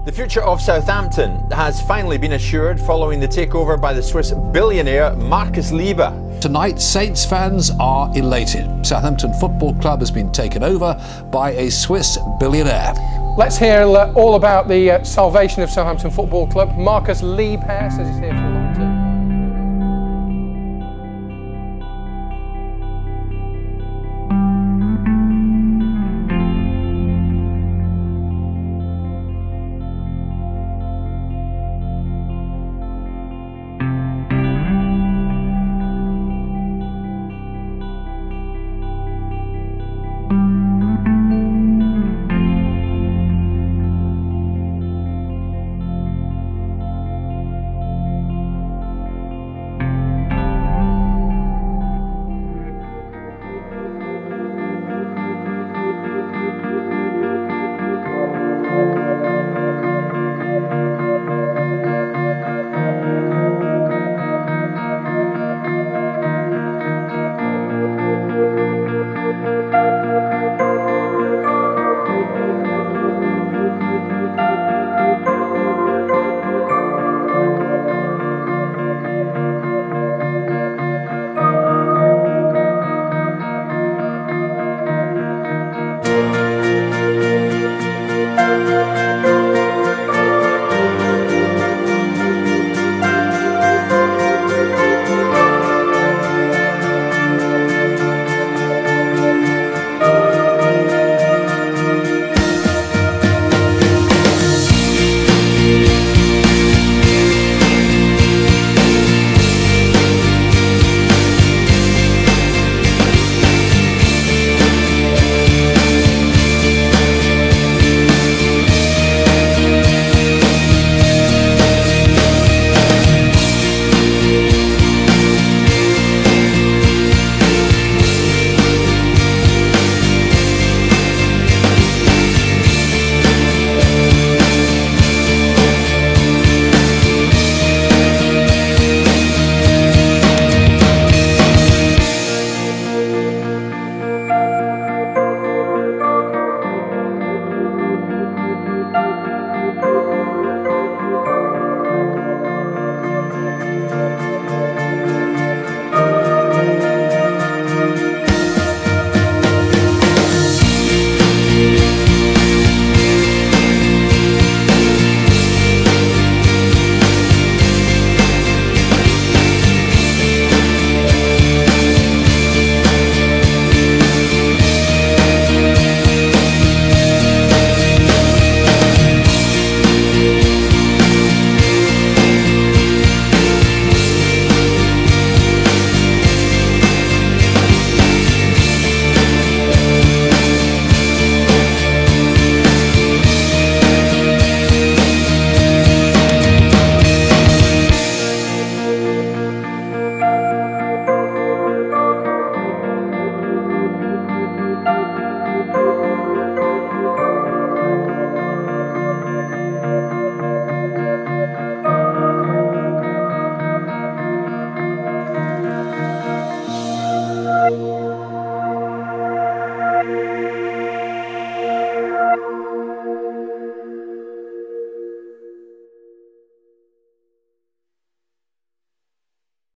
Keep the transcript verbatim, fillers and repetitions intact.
The future of Southampton has finally been assured following the takeover by the Swiss billionaire Markus Lieber. Tonight, Saints fans are elated. Southampton Football Club has been taken over by a Swiss billionaire. Let's hear all about the uh, salvation of Southampton Football Club. Markus Lieber says he's here for